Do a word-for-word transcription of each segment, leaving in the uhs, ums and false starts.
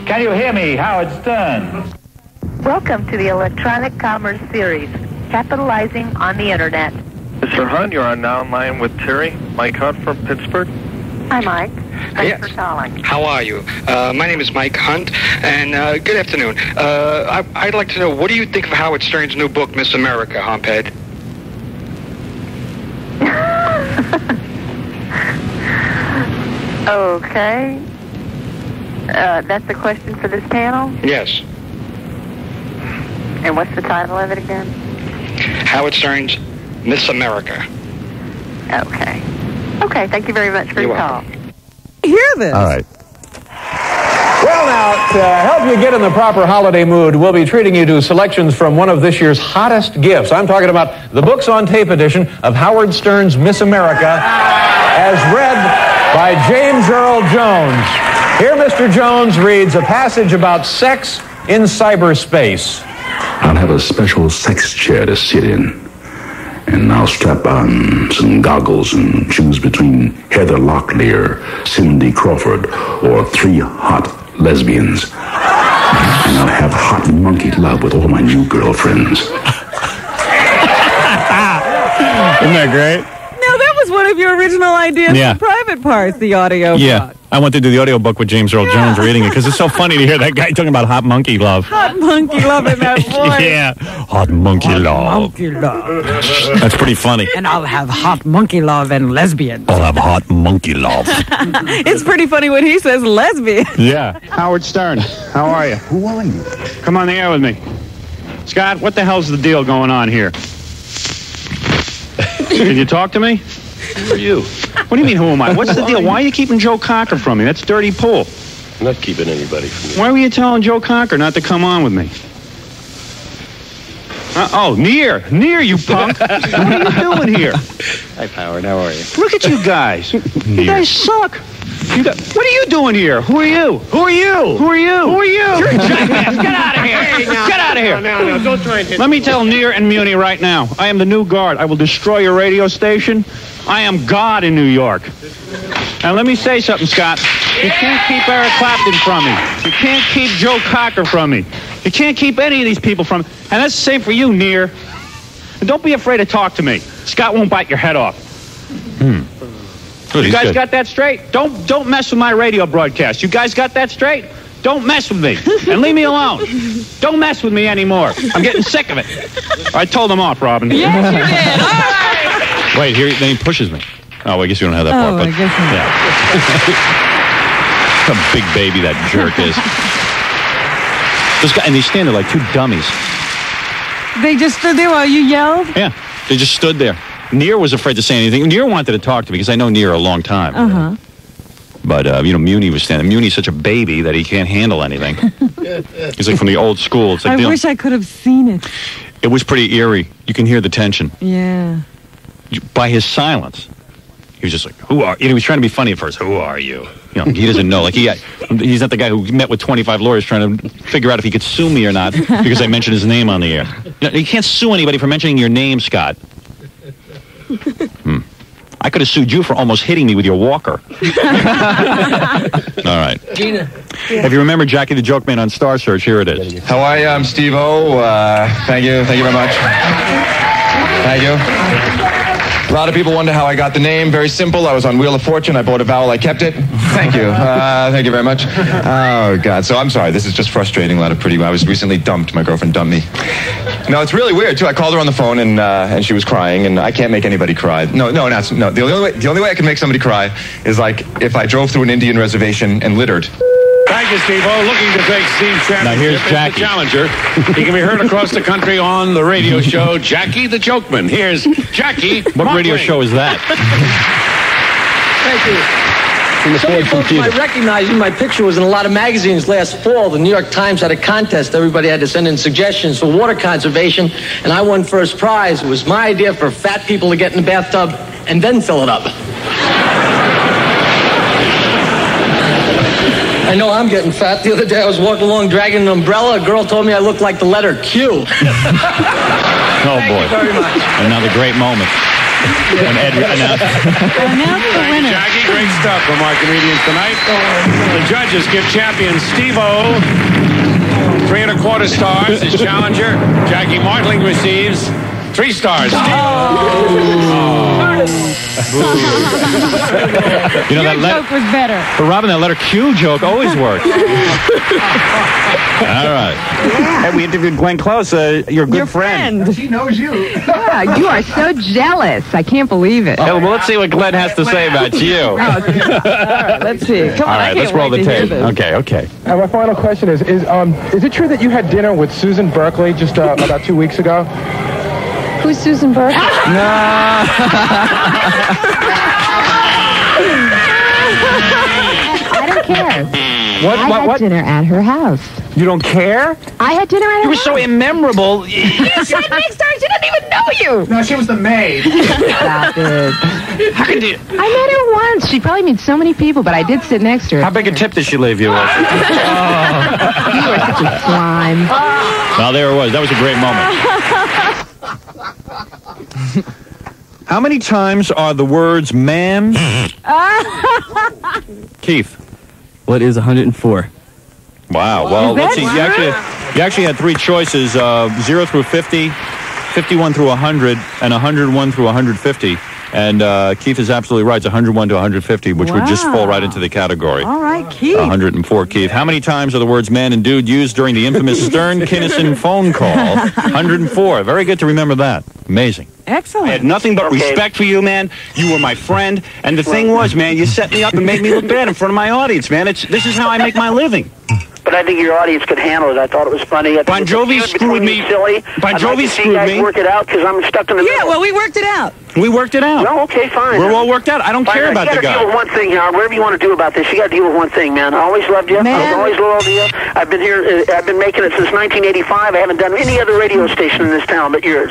Can you hear me, Howard Stern? Welcome to the Electronic Commerce Series, capitalizing on the Internet. Mister Hunt, you're on now line with Terry. Mike Hunt from Pittsburgh. Hi, Mike. Thanks yes. for calling. How are you? Uh, my name is Mike Hunt, and uh, good afternoon. Uh, I, I'd like to know, what do you think of Howard Stern's new book, Miss America, Humphead? Okay. Uh, that's a question for this panel? Yes. And what's the title of it again? Howard Stern's Miss America. Okay. Okay, thank you very much for You're your welcome. call. Hear this. All right. Well, now, to help you get in the proper holiday mood, we'll be treating you to selections from one of this year's hottest gifts. I'm talking about the Books on Tape edition of Howard Stern's Miss America, as read by James Earl Jones. Here, Mister Jones reads a passage about sex in cyberspace. I'll have a special sex chair to sit in. And I'll strap on some goggles and choose between Heather Locklear, Cindy Crawford, or three hot lesbians. And I'll have hot monkey love with all my new girlfriends. Isn't that great? Now, that was one of your original ideas Yeah. for Private Parts, the audio Yeah. book. I went to do the audio book with James Earl Yeah. Jones reading it because it's so funny to hear that guy talking about hot monkey love. Hot monkey love in that voice. Yeah. Hot monkey love. Monkey love. That's pretty funny. And I'll have hot monkey love and lesbians. I'll have hot monkey love. It's pretty funny when he says lesbian. Yeah. Howard Stern, how are you? Who are you? Come on the air with me. Scott, what the hell's the deal going on here? Can you talk to me? Who are you? What do you mean, who am I? What's the deal? Why are you keeping Joe Cocker from me? That's dirty pool. I'm not keeping anybody from you. Why were you telling Joe Cocker not to come on with me? Uh, oh, Near. Near, you punk. What are you doing here? Hi, Howard. How are you? Look at you guys. You guys suck. You got, what are you doing here? Who are you? Who are you? Who are you? Who are you? You're a jackass. Get out of here. Hey, now, Get out of here. No, no, no, don't try and hit Let me tell Near and Muni right now. I am the new guard. I will destroy your radio station. I am God in New York. And let me say something, Scott. You can't keep Eric Clapton from me. You can't keep Joe Cocker from me. You can't keep any of these people from me. And that's the same for you, Near. And don't be afraid to talk to me. Scott won't bite your head off. Hmm. Good, You he's guys good. got that straight? Don't don't mess with my radio broadcast. You guys got that straight? Don't mess with me. And leave me alone. Don't mess with me anymore. I'm getting sick of it. I told him off, Robin. Yes, you did. All right. Wait, here, then he pushes me. Oh, I guess you don't have that Oh, part. But, I guess not. yeah. What a big baby that jerk is. This guy, and they stand there like two dummies. They just stood there while you yelled? Yeah, they just stood there. Near was afraid to say anything. Near wanted to talk to me because I know Near a long time. Uh-huh. But, uh, you know, Muni was standing. Muni's such a baby that he can't handle anything. He's like from the old school. It's like I the- wish I could have seen it. It was pretty eerie. You can hear the tension. Yeah. You- By his silence. He was just like, who are you? Know, he was trying to be funny at first. Who are you? You know, he doesn't know. Like, he, he's not the guy who met with twenty-five lawyers trying to figure out if he could sue me or not because I mentioned his name on the air. You know, you can't sue anybody for mentioning your name, Scott. Hmm. I could have sued you for almost hitting me with your walker. All right. Gina. If you remember Jackie the Joke Man on Star Search, here it is. How are you? I'm Steve-O. Uh, thank you. Thank you very much. Thank you. A lot of people wonder how I got the name. Very simple. I was on Wheel of Fortune. I bought a vowel. I kept it. Thank you. Uh, thank you very much. Oh, God. So I'm sorry. This is just frustrating. A lot of pretty... I was recently dumped. My girlfriend dumped me. No, it's really weird, too. I called her on the phone, and uh, and she was crying, and I can't make anybody cry. No, no, not, no. The only way, the only way I can make somebody cry is, like, if I drove through an Indian reservation and littered. Thank you, Steve-O. Looking to take Steve's championship Now here's as Jackie. the challenger. He can be heard across the country on the radio show Jackie the Jokeman. Here's Jackie. What radio Montling. show is that? Thank you. Some of you folks might recognize me. My picture was in a lot of magazines last fall. The New York Times had a contest. Everybody had to send in suggestions for water conservation, and I won first prize. It was my idea for fat people to get in the bathtub and then fill it up. I know I'm getting fat. The other day I was walking along dragging an umbrella. A girl told me I looked like the letter Q. Oh, boy. Thank you very much. Another great moment. And Ed announced. Announce the winner. Jackie, great stuff from our comedians tonight. The judges give champion Steve-O three and a quarter stars. His challenger, Jackie Martling, receives three stars. Steve- oh. You know, Your that let- joke was better. For Robin, that letter Q joke always works. All right. Hey, we interviewed Glenn Close, uh, your good Your friend. friend. She knows you. Yeah, you are so jealous. I can't believe it. Oh, well, let's see what Glenn has to say about you. All right, let's see. Come on, All I right, can't let's roll wait the to hear tape. this. Okay, okay. Uh, my final question is: Is um is it true that you had dinner with Susan Berkeley just uh, about two weeks ago? Who's Susan Burke? No. I don't care. What? I What? had What? dinner at her house. You don't care? I had dinner at her You were house. so immemorable. You sat next to her. She didn't even know you. No, she was the maid. Stop it. How could you? I met her once. She probably meets so many people, but I did sit next to her. How big a tip did she leave you with? You were such a slime. Well, there it was. That was a great moment. How many times are the words "man"? Keith. What is one hundred four? Wow. Well, Is that let's see. You true? actually, you actually had three choices: uh, zero through fifty, fifty-one through one hundred, and one hundred one through one hundred fifty. And uh, Keith is absolutely right. It's one hundred one to one hundred fifty, which would just fall right into the category. All right, Keith. one hundred four, Keith. How many times are the words "man" and "dude" used during the infamous Stern Kinison phone call? one hundred four. Very good to remember that. Amazing. Excellent. I had nothing but respect for you, man. You were my friend. And the thing was, man, you set me up and made me look bad in front of my audience, man. It's This is how I make my living. But I think your audience could handle it. I thought it was funny. I think Bon it was Jovi cute screwed between me. you, Silly. Bon I'd Jovi like to see screwed you guys me. work it out because I'm stuck in the Yeah, middle. well, we worked it out. We worked it out. No, okay, fine. We're all worked out. I don't Fine, care you about the gotta guy. deal with one thing, Howard. Whatever you want to do about this, you got to deal with one thing, man. I always loved you. Man. I was always loyal to you. I've been here. Uh, I've been making it since nineteen eighty-five. I haven't done any other radio station in this town but yours.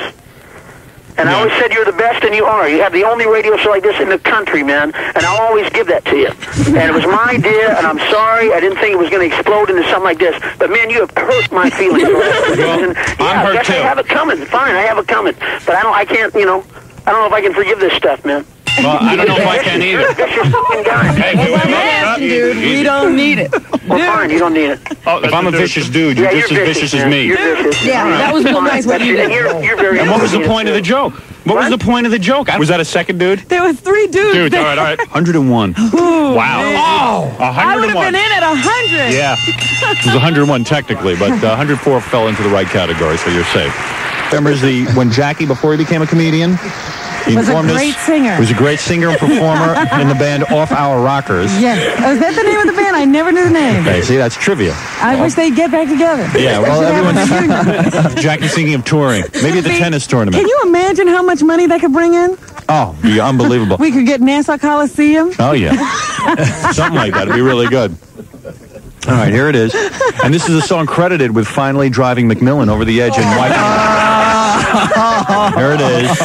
And I always said you're the best, and you are. You have the only radio show like this in the country, man. And I'll always give that to you. And it was my idea, and I'm sorry. I didn't think it was going to explode into something like this. But, man, you have hurt my feelings. Well, and, yeah, I'm hurt, I guess too. I have it coming. Fine, I have it coming. But I don't. I can't, you know, I don't know if I can forgive this stuff, man. Well, I don't know if I can either. You're a vicious fucking guy. Hey, Well, I'm asking, dude. We don't need it. Well, fine, you don't need it. Oh, if I'm a vicious dude, you're Yeah, just you're as vicious as man. me. You're vicious. Yeah, that was real nice what you And did. you're, you're very And what was the inconvenient, point of the too. joke? What was the point of the joke? I Was that a second dude? There were three dudes. Dude, there. all right, all right. one hundred one. Ooh, Wow. man. Oh, I would have one hundred one. been in at one hundred. Yeah. It was one hundred one technically, but uh, one hundred four fell into the right category, so you're safe. Remember the when Jackie, before he became a comedian, he Was a informed us- great singer. was a great singer and performer in the band Off Our Rockers. Yes. Oh, is that the name of the band? I never knew the name. Okay, see, that's trivia. I wish they'd get back together. Yeah, well, They should have a reunion. everyone's... Jackie's thinking of touring. Maybe at the See, tennis tournament. Can you imagine how much money they could bring in? Oh, be unbelievable. We could get Nassau Coliseum. Oh, yeah. Something like that would be really good. All right, here it is. And this is a song credited with finally driving McMillan over the edge and wiping. Here it is.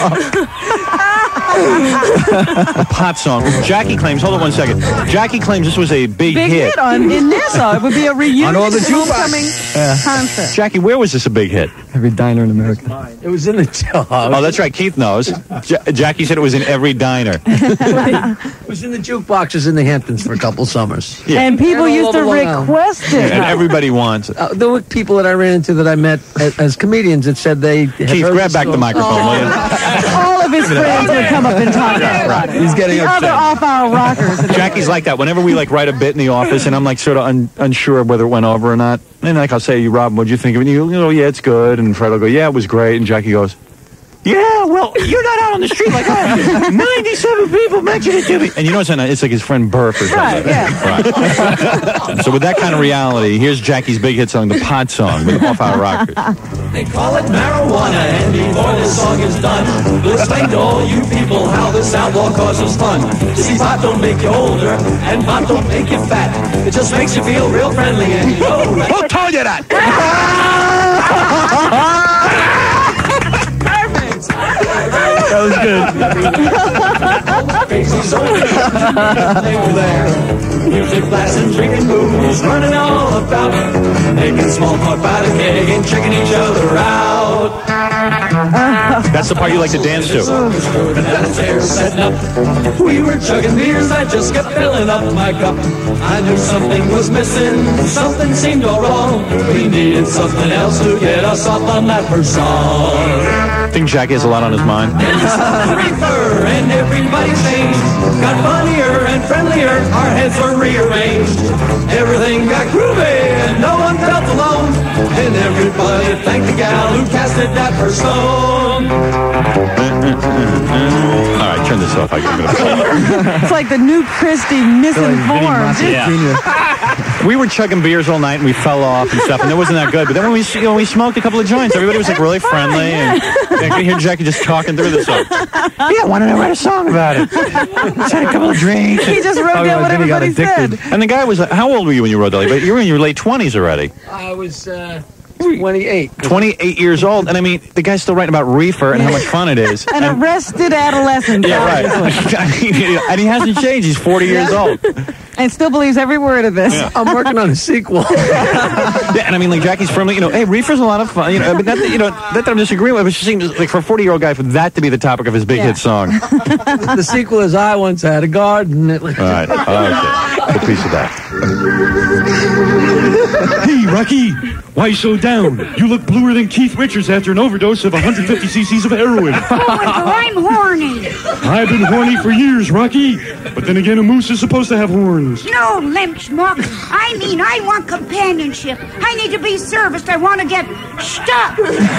A pot song. Jackie claims, hold on one second. Jackie claims this was a big, Big hit on in Nassau. It would be a reunion On all the homecoming Yeah. concert. Jackie, where was this a big hit? Every diner in America. It was in the job. Oh, that's right. Keith knows. Ja- Jackie said it was in every diner. It was in the jukeboxes in the Hamptons for a couple summers. Yeah. And people all used to over Long Island. request it. And everybody wants it. Uh, there were people that I ran into that I met as, as comedians that said they. had Keith, heard grab back the song. microphone, will you? All of his friends would come up and talk about Right. it. He's getting the upset. other off-hour rockers. Jackie's like that. Whenever we like write a bit in the office, and I'm like sort of un- unsure whether it went over or not, and like I'll say, "Rob, what'd you think of it?" And you go, "Yeah, it's good." And Fred will go, "Yeah, it was great." And Jackie goes, "Yeah, well, you're not out on the street like I am. ninety-seven people mentioned it to me." And you know, it's, an, it's like his friend Burf or something. Right, yeah. Right. So with that kind of reality, here's Jackie's big hit song, the Pod Song, with Off Our Rockers. They call it marijuana, and before this song is done, we'll explain to all you people how this outlaw causes fun. You see, pot don't make you older, and pot don't make you fat. It just makes you feel real friendly, and you know... Who told you that? That was good. They were there. Music blasting, drinking booze, running all about. Making small talk by the keg and checking each other out. That's the part you like to dance to. We were chugging beers, I just kept filling up my cup. I knew something was missing, something seemed all wrong. We needed something else to get us off on that first song. I think Jackie has a lot on his mind. Reefer and everybody changed. Got funnier and friendlier, our heads were rearranged. Everything got groovy and no one felt alone. And everybody thanked the gal who casted that first stone. All right, turn this off. I give it a It's like the new Christie misinformed. Yeah. We were chugging beers all night and we fell off and stuff, and it wasn't that good. But then when we, you know, we smoked a couple of joints, everybody was like really friendly, and I could hear Jackie just talking through the song. Yeah, why don't I write a song about it? Just had a couple of drinks. He just wrote down what everybody said. And the guy was like, how old were you when you wrote that? Like, you were in your late twenties already. I was uh, twenty-eight. twenty-eight years old, and I mean, the guy's still writing about reefer and how much fun it is. An and, arrested adolescent. Yeah, right. And he hasn't changed. He's forty years old. And still believes every word of this. Yeah. I'm working on a sequel. Yeah, and I mean, like, Jackie's firmly, you know, hey, reefer's a lot of fun. You know, I mean, not that, you know, not that I'm disagreeing with it, but it just seems like for a forty-year-old guy, for that to be the topic of his big Yeah. hit song. The sequel is I Once Had a Garden. All right. Okay. Good piece of that. Hey, Rocky, why so down? You look bluer than Keith Richards after an overdose of one hundred fifty cc's of heroin. I'm horny. I've been horny for years, Rocky. But then again, a moose is supposed to have horns. No, limp schmuck. I mean, I want companionship. I need to be serviced. I want to get stuck.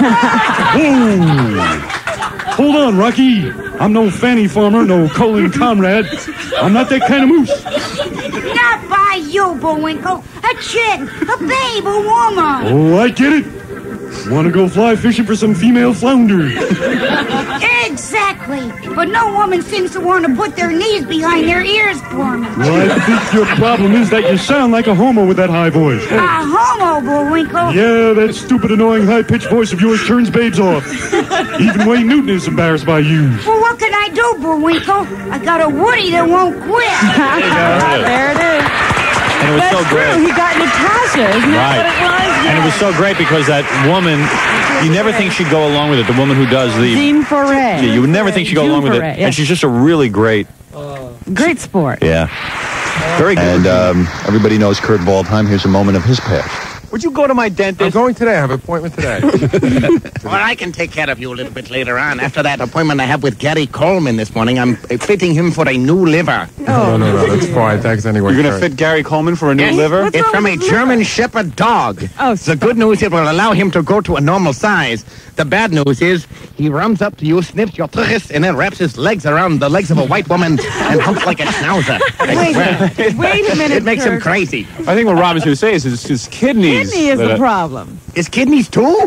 Oh. Hold on, Rocky. I'm no fanny farmer, no Colin Conrad. I'm not that kind of moose. Not by you, Bullwinkle. A chick, a babe, a woman. Oh, I get it. Want to go fly fishing for some female flounder. Exactly. But no woman seems to want to put their knees behind their ears for me. Well, I think your problem is that you sound like a homo with that high voice. A homo, Bullwinkle. Yeah, that stupid, annoying, high-pitched voice of yours turns babes off. Even Wayne Newton is embarrassed by you. Well, what can I do, Bullwinkle? I got a Woody that won't quit. There it is. And it was That's so great. true. He got Natasha. Isn't that what it was? And it was so great because that woman, you never think she'd go along with it. The woman who does the... Jean Foray. Yeah, you would never think she'd go Jean along with Foray, it. yeah. And she's just a really great... Great sport. Yeah. Very good. And um, everybody knows Kurt Waldheim. Here's a moment of his past. Would you go to my dentist? I'm going today. I have an appointment today. Well, I can take care of you a little bit later on. After that appointment I have with Gary Coleman this morning, I'm fitting him for a new liver. No, no, no. That's fine. Thanks anyway. You're gonna Kurt. fit Gary Coleman for a new Yes, liver? It's from a German Shepherd dog. Oh, the good news, it will allow him to go to a normal size. The bad news is he runs up to you, sniffs your tuchus, and then wraps his legs around the legs of a white woman and humps like a schnauzer. I Wait, swear. wait a minute, It makes him Kurt. crazy. I think what Rob is going to say is his, his kidneys. Kidney is that the are- problem. His kidneys too? My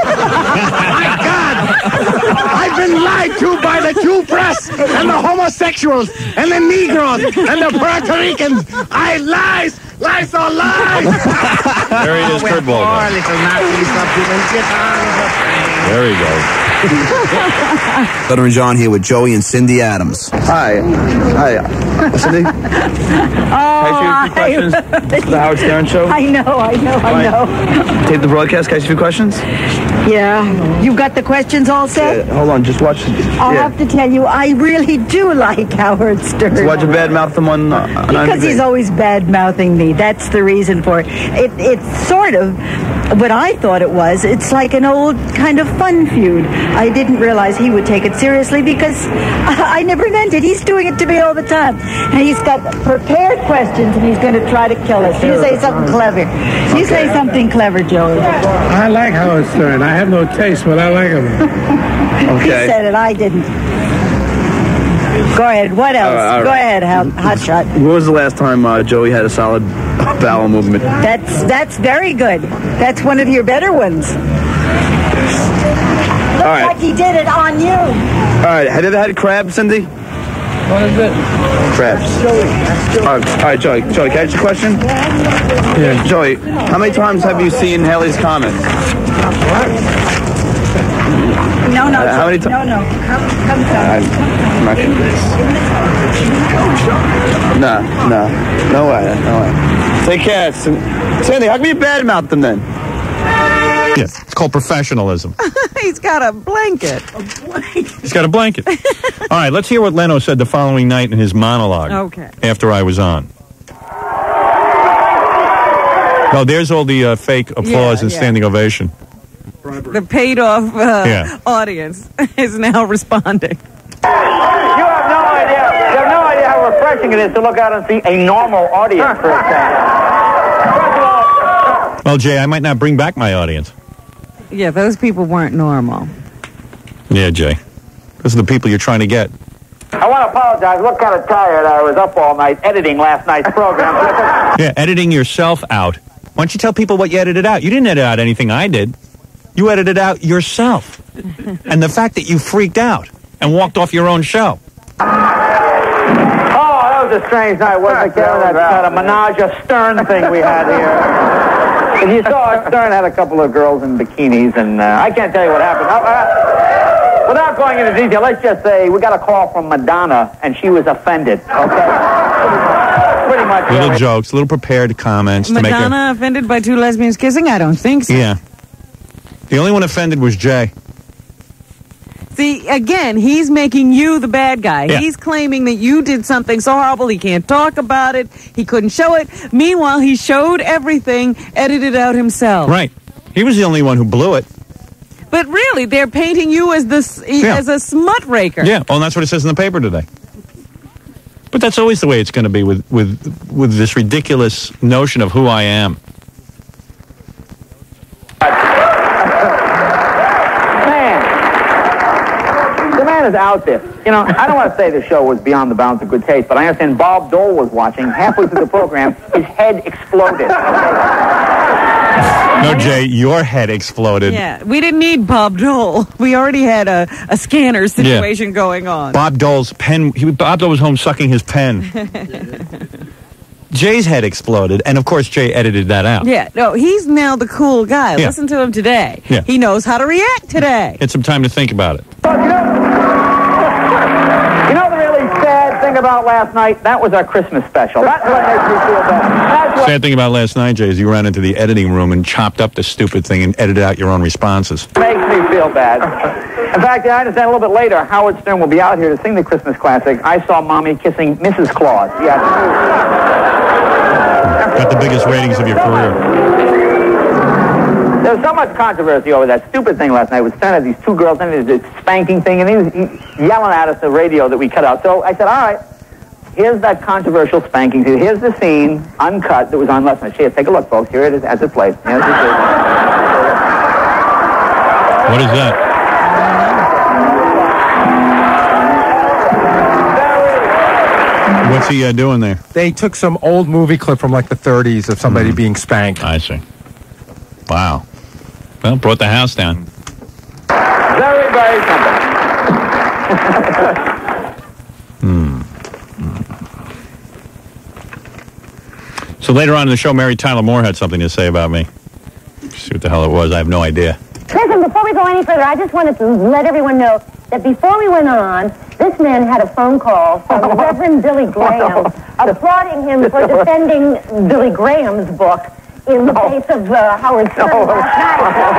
God! I've been lied to by the Jew press and the homosexuals and the Negroes and the Puerto Ricans. I lies! Lies are lies! There he is, Kurt Poor Waldheim. little Nazi subhuman. Get on the train. There he goes. Stuttering John here with Joey and Cindy Adams. Hi. Hi. Cindy? Oh, Can I ask you a few questions? The Howard Stern Show? I know, I know, I know. Tape the broadcast. Can I ask you a few questions? Yeah. You've got the questions all set? Yeah, hold on. Just watch. I'll yeah. have to tell you, I really do like Howard Stern. So why'd you badmouth him on, uh, on Because I M D B? he's always bad-mouthing me. That's the reason for it. it. It's sort of what I thought it was. It's like an old kind of fun feud. I didn't realize he would take it seriously because I never meant it. He's doing it to me all the time. And he's got prepared questions and he's going to try to kill us. You say something clever. You say something clever, Joey. I like Howard Stern. I have no taste, but I like him. He said it. I didn't. Go ahead. What else? All right, all Go right. ahead, Hot, hot Shot. When was the last time uh, Joey had a solid bowel movement? That's that's very good. That's one of your better ones. Looks All right. like he did it on you. All right. Have you ever had crab, Cindy? What is it? Crabs. All right, all right, Joey. Joey, can I ask you a question? Yeah. Joey, how many times have you seen Haley's comments? No, no, Uh, how many ti- no, no. Come, come, come. I'm not gonna do this. No, no. No way, no way. Take care. Cindy, how come you badmouth them then? Yeah, it's called professionalism. He's got a blanket. He's got a blanket. All right, let's hear what Leno said the following night in his monologue. Okay. After I was on. Oh, there's all the uh, fake applause Yeah, and yeah. standing ovation. The paid-off uh, Yeah. audience is now responding. You have no idea. You have no idea how refreshing it is to look out and see a normal audience for a change. Well, Jay, I might not bring back my audience. Yeah, those people weren't normal. Yeah, Jay. Those are the people you're trying to get. I want to apologize. I look kind of tired. I was up all night editing last night's program. Yeah, editing yourself out. Why don't you tell people what you edited out? You didn't edit out anything I did. You edited out yourself. And the fact that you freaked out and walked off your own show. Oh, that was a strange night, wasn't it, Kevin? That kind of menage a Stern thing we had here. And you saw Stern had a couple of girls in bikinis, and uh, I can't tell you what happened. Uh, uh, without going into detail, let's just say we got a call from Madonna, and she was offended. Okay, pretty much. Little really. jokes, little prepared comments to make Madonna offended by two lesbians kissing? I don't think so. her. Yeah. The only one offended was Jay. See, again, he's making you the bad guy. Yeah. He's claiming that you did something so horrible he can't talk about it, he couldn't show it. Meanwhile, he showed everything, edited out himself. Right. He was the only one who blew it. But really, they're painting you as this Yeah. as a smut raker. Yeah, well, and that's what it says in the paper today. But that's always the way it's going to be with, with, with this ridiculous notion of who I am. Is out there. You know, I don't want to say the show was beyond the bounds of good taste, but I understand Bob Dole was watching. Halfway through the program, his head exploded. No, Jay, your head exploded. Yeah, we didn't need Bob Dole. We already had a, a scanner situation going on. Bob Dole's pen, he, Bob Dole was home sucking his pen. Jay's head exploded, and of course Jay edited that out. Yeah, no, he's now the cool guy. Yeah. Listen to him today. Yeah. He knows how to react today. Had some time to think about it. You know the really sad thing about last night? That was our Christmas special. That's what makes me feel bad. That's what Sad thing about last night, Jay, is you ran into the editing room and chopped up the stupid thing and edited out your own responses. makes me feel bad. In fact, I understand a little bit later, Howard Stern will be out here to sing the Christmas classic, I Saw Mommy Kissing Missus Claus. Yes. Got the biggest ratings of your career. There was so much controversy over that stupid thing last night. With Stern had these two girls and this spanking thing, and he was he, yelling at us the radio that we cut out. So I said, all right, here's that controversial spanking thing. Here's the scene, uncut, that was on last night. Here, take a look, folks. Here it is as it plays. Here's the scene. What is that? What's he uh, doing there? They took some old movie clip from like the thirties of somebody mm. being spanked. I see. Wow. Well, brought the house down. Very, very simple. Hmm. So later on in the show, Mary Tyler Moore had something to say about me. See what the hell it was. I have no idea. Listen, before we go any further, I just wanted to let everyone know that before we went on, this man had a phone call from Reverend Billy Graham applauding him for defending Billy Graham's book in the face of uh, Howard Stern No. last night.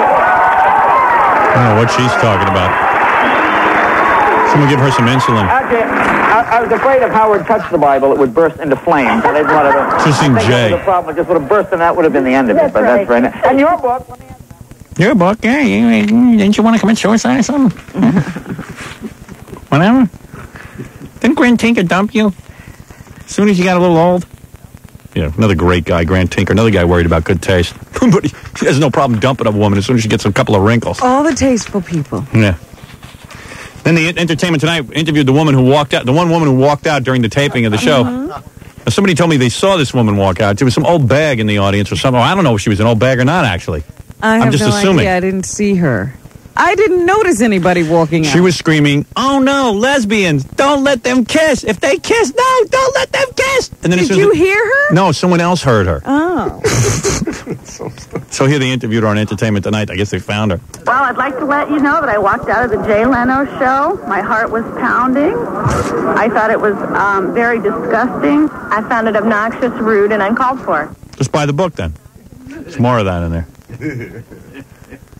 I don't know what she's talking about. Someone give her some insulin. Actually, I, I was afraid if Howard touched the Bible, it would burst into flames. I didn't want to. Just in Jay. The problem it just would have burst, and that would have been the end of it. That's But right. that's very nice. And your book. Your book, yeah. You, didn't you want to commit suicide or something? Whatever. Didn't Grant Tinker dump you as soon as you got a little old? Yeah, another great guy, Grant Tinker. Another guy worried about good taste. But he, he has no problem dumping a woman as soon as she gets a couple of wrinkles. All the tasteful people. Yeah. Then the Entertainment Tonight interviewed the woman who walked out, the one woman who walked out during the taping of the show. Mm-hmm. Now, somebody told me they saw this woman walk out. There was some old bag in the audience or something. I don't know if she was an old bag or not, actually. I have I'm just no assuming. idea. I didn't see her. I didn't notice anybody walking out. She was screaming, "Oh no, lesbians! Don't let them kiss! If they kiss, no, don't let them kiss!" And then as Did soon as you it- hear her? No, someone else heard her. Oh. So here they interviewed her on Entertainment Tonight. I guess they found her. Well, I'd like to let you know that I walked out of the Jay Leno show. My heart was pounding. I thought it was um, very disgusting. I found it obnoxious, rude, and uncalled for. Just buy the book then. There's more of that in there.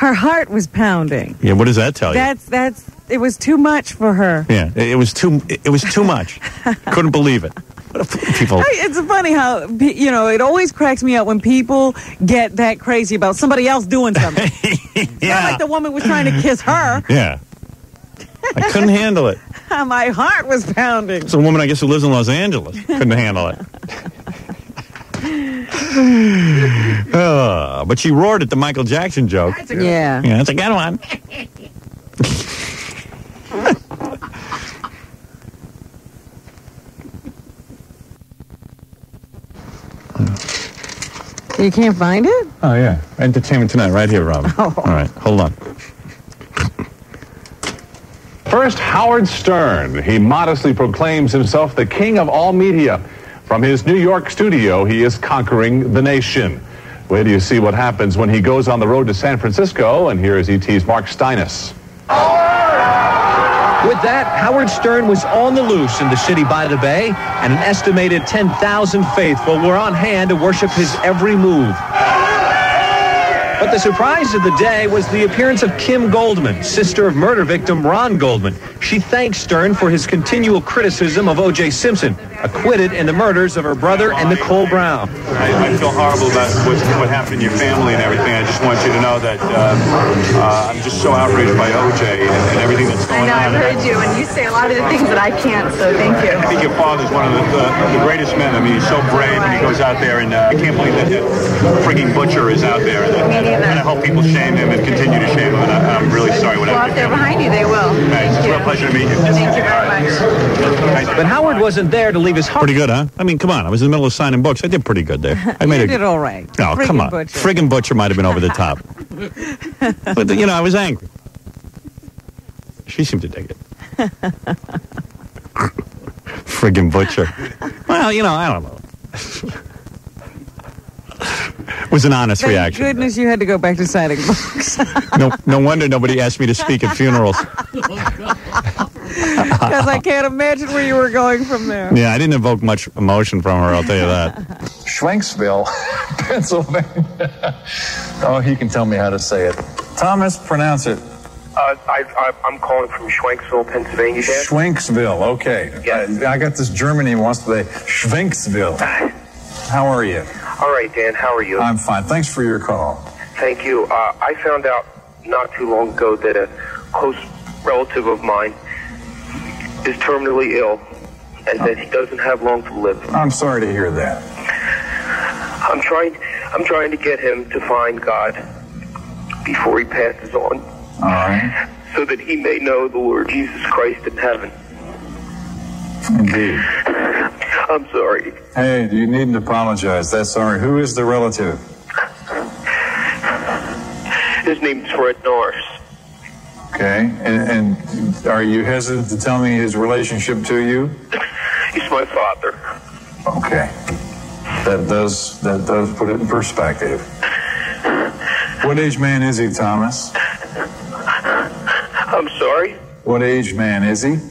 Her heart was pounding. Yeah, what does that tell you? That's that's. It was too much for her. Yeah, it, it was too. It was too much. Couldn't believe it. People. It's funny how, you know, it always cracks me up when people get that crazy about somebody else doing something. Yeah. Not like the woman was trying to kiss her. Yeah. I couldn't handle it. My heart was pounding. It's a woman, I guess, who lives in Los Angeles. Couldn't handle it. uh, but she roared at the Michael Jackson joke. That's a good yeah. Yeah, that's a good one. You can't find it? Oh, yeah. Entertainment Tonight, right here, Robin. Oh. All right, hold on. First, Howard Stern. He modestly proclaims himself the king of all media. From his New York studio, he is conquering the nation. Wait till you see what happens when he goes on the road to San Francisco, and here is E T's Mark Steinis. With that, Howard Stern was on the loose in the city by the bay, and an estimated ten thousand faithful were on hand to worship his every move. But the surprise of the day was the appearance of Kim Goldman, sister of murder victim Ron Goldman. She thanked Stern for his continual criticism of O J Simpson, acquitted in the murders of her brother and Nicole Brown. I, I feel horrible about what, what happened in your family and everything. I just want you to know that uh, uh, I'm just so outraged by O J and, and everything that's going on. I know, I've heard you, and you say a lot of the things that I can't, so thank you. I think your father's one of the, the, the greatest men. I mean, he's so brave, and he goes out there, and uh, I can't believe that that frigging butcher is out there. And, uh, and I hope people shame him and continue to shame him, and I, I'm really sorry what happened. Well, if they're behind you, they will. Hey, it's a real pleasure to meet you. Thank you very much. But Howard wasn't there to leave his heart. Pretty good, huh? I mean, come on. I was in the middle of signing books. I did pretty good there. I made you a, did all right. Oh, Friggin' come on. Butcher. Friggin' Butcher might have been over the top. But, you know, I was angry. She seemed to dig it. Friggin' Butcher. Well, you know, I don't know. It was an honest Thank reaction. goodness you had to go back to signing books. no, no wonder nobody asked me to speak at funerals. Because I can't imagine where you were going from there. Yeah, I didn't evoke much emotion from her, I'll tell you that. Schwenksville, Pennsylvania. Oh, he can tell me how to say it. Thomas, pronounce it. Uh, I, I, I'm calling from Schwenksville, Pennsylvania, Dan. Schwenksville, okay. Yes. I, I got this German he wants to say Schwenksville. How are you? All right, Dan, how are you? I'm fine. Thanks for your call. Thank you. Uh, I found out not too long ago that a close relative of mine is terminally ill and that he doesn't have long to live. I'm sorry to hear that. I'm trying I'm trying to get him to find God before he passes on. All right. So that he may know the Lord Jesus Christ in heaven. Indeed. I'm sorry. Hey, you needn't apologize. That's all right. Who is the relative? His name's Fred Norris. Okay. And, and are you hesitant to tell me his relationship to you? He's my father. Okay. That does that does put it in perspective. What age man is he, Thomas? I'm sorry? What age man is he?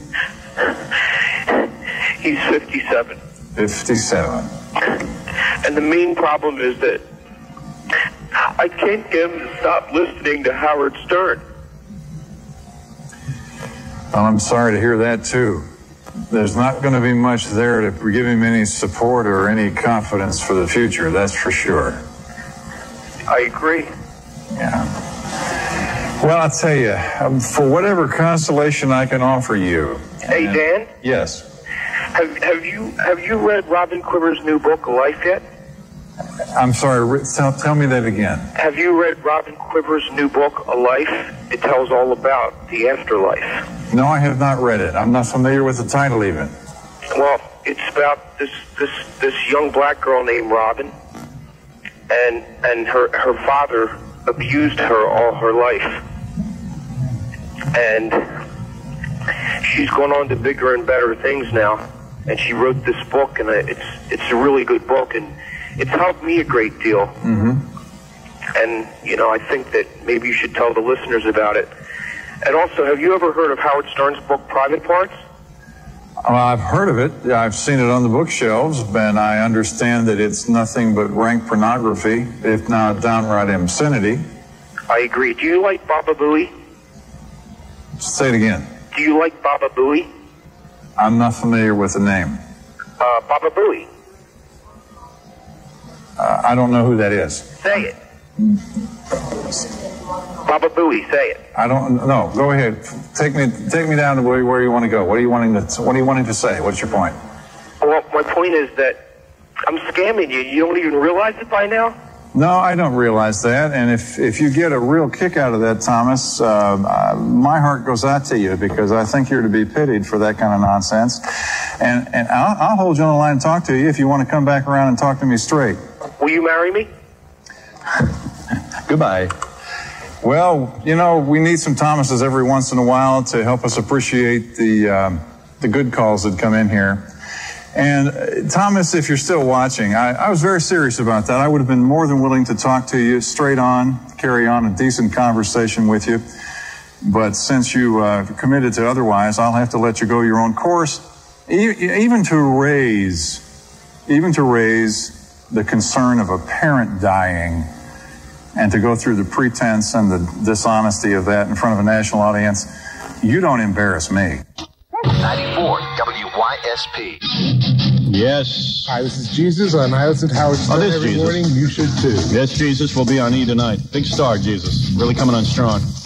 He's fifty-seven. fifty-seven. And the main problem is that I can't get him to stop listening to Howard Stern. Well, I'm sorry to hear that, too. There's not going to be much there to give him any support or any confidence for the future, that's for sure. I agree. Yeah. Well, I'll tell you, um, for whatever consolation I can offer you. Hey, and, Dan? Yes. Have, have you have you read Robin Quiver's new book, Life, yet? I'm sorry, tell, tell me that again. Have you read Robin Quiver's new book, A Life? It tells all about the afterlife. No, I have not read it. I'm not familiar with the title even. Well, it's about this this this young black girl named Robin, and and her her father abused her all her life, and she's gone on to bigger and better things now. And she wrote this book, and it's it's a really good book, and it's helped me a great deal. Mm-hmm. And, you know, I think that maybe you should tell the listeners about it. And also, have you ever heard of Howard Stern's book, Private Parts? Well, I've heard of it. I've seen it on the bookshelves, and I understand that it's nothing but rank pornography, if not downright obscenity. I agree. Do you like Baba Booey? Say it again. Do you like Baba Booey? I'm not familiar with the name. Uh, Baba Booey. Uh, I don't know who that is. Say it. Baba Booey, say it. I don't know. Go ahead. Take me take me down to where, where you want to go. What are you wanting to What are you wanting to say? What's your point? Well, my point is that I'm scamming you. You don't even realize it by now? No, I don't realize that. And if, if you get a real kick out of that, Thomas, uh, uh, my heart goes out to you because I think you're to be pitied for that kind of nonsense. And, and I'll, I'll hold you on the line and talk to you if you want to come back around and talk to me straight. Will you marry me? Goodbye. Well, you know, we need some Thomases every once in a while to help us appreciate the, um, the good calls that come in here. And uh, Thomas, if you're still watching, I, I was very serious about that. I would have been more than willing to talk to you straight on, carry on a decent conversation with you. But since you uh, committed to otherwise, I'll have to let you go your own course, e- even to raise, even to raise the concern of a parent dying and to go through the pretense and the dishonesty of that in front of a national audience. You don't embarrass me. ninety-four W Y S P. Yes. Hi, this is Jesus. I'm I listen to Howard Stern oh, this every Jesus. morning. You should too. Yes, Jesus will be on E tonight. Big star, Jesus. Really coming on strong.